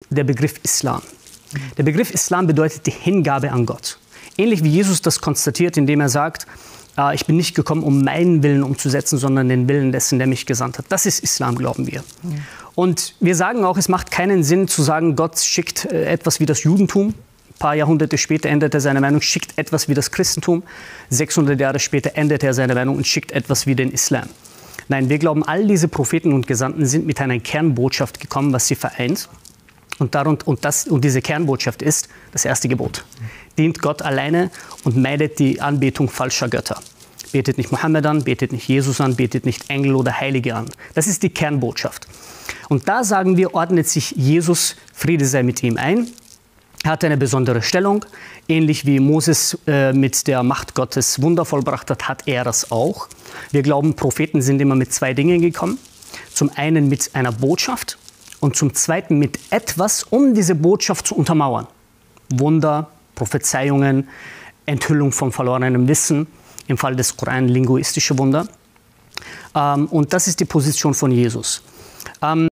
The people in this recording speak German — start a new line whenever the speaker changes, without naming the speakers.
der Begriff Islam. Der Begriff Islam bedeutet die Hingabe an Gott. Ähnlich wie Jesus das konstatiert, indem er sagt, ich bin nicht gekommen, um meinen Willen umzusetzen, sondern den Willen dessen, der mich gesandt hat. Das ist Islam, glauben wir. Und wir sagen auch, es macht keinen Sinn zu sagen, Gott schickt etwas wie das Judentum. Ein paar Jahrhunderte später ändert er seine Meinung, schickt etwas wie das Christentum. 600 Jahre später ändert er seine Meinung und schickt etwas wie den Islam. Nein, wir glauben, all diese Propheten und Gesandten sind mit einer Kernbotschaft gekommen, was sie vereint. Und diese Kernbotschaft ist das erste Gebot. Dient Gott alleine und meidet die Anbetung falscher Götter. Betet nicht Mohammed an, betet nicht Jesus an, betet nicht Engel oder Heilige an. Das ist die Kernbotschaft. Und da sagen wir, ordnet sich Jesus, Friede sei mit ihm, ein. Er hat eine besondere Stellung. Ähnlich wie Moses mit der Macht Gottes Wunder vollbracht hat, hat er das auch. Wir glauben, Propheten sind immer mit zwei Dingen gekommen. Zum einen mit einer Botschaft und zum zweiten mit etwas, um diese Botschaft zu untermauern. Wunder, Prophezeiungen, Enthüllung von verlorenem Wissen, im Fall des Koran linguistische Wunder. Und das ist die Position von Jesus.